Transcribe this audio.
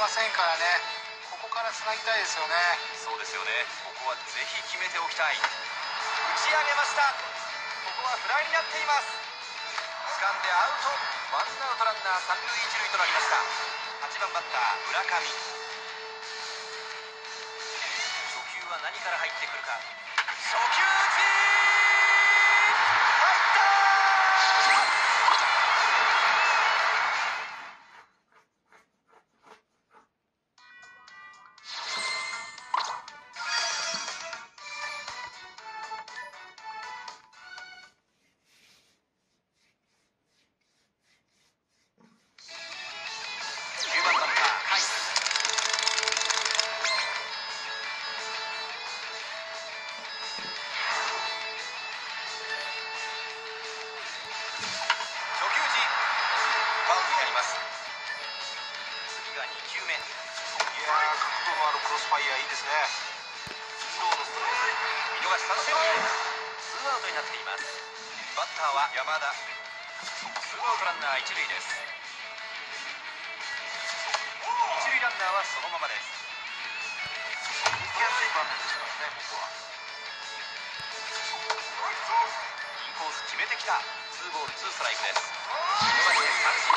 ませんからね。ここからつなぎたいですよね。 そうですよね。ここはぜひ決めておきたい。打ち上げました。ここはフライになっています。掴んでアウト。ワンアウトランナー三塁一塁となりました。8番バッター村上。初球は何から入ってくるか。初球打ち入った。9番バッター甲斐。初球時ファウルになります。次が2球目。 いやー、角度のあるクロスファイヤーいいですね。スローのストレー見逃し三振。ツーアウトになっています。バッターは山田。ツーアウトランナー一塁です。一塁ランナーはそのままです。 ト。行きやすい場面ですからね、ここは。 インコース決めてきた。ツーボールツーストライクです。見逃して三振。